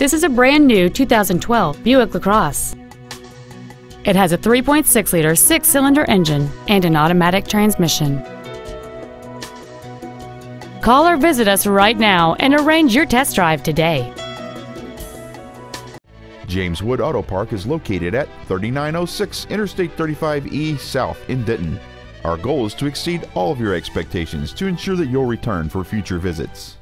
This is a brand new 2012 Buick LaCrosse. It has a 3.6-liter six-cylinder engine and an automatic transmission. Call or visit us right now and arrange your test drive today. James Wood Auto Park is located at 3906 Interstate 35E South in Denton. Our goal is to exceed all of your expectations to ensure that you'll return for future visits.